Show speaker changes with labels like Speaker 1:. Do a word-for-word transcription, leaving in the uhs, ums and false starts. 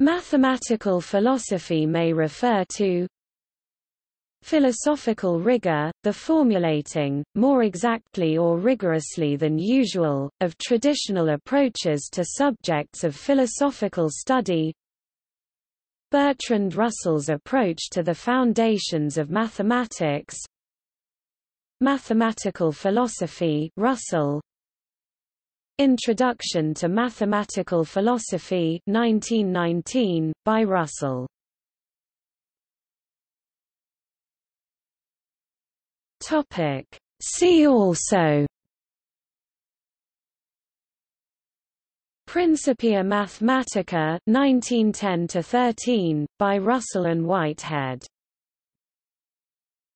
Speaker 1: Mathematical philosophy may refer to philosophical rigor, the formulating, more exactly or rigorously than usual, of traditional approaches to subjects of philosophical study. Bertrand Russell's approach to the foundations of mathematics. Mathematical philosophy, Russell. Introduction to Mathematical Philosophy, nineteen nineteen, by Russell. Topic. See also: Principia Mathematica, nineteen ten to thirteen, by Russell and Whitehead.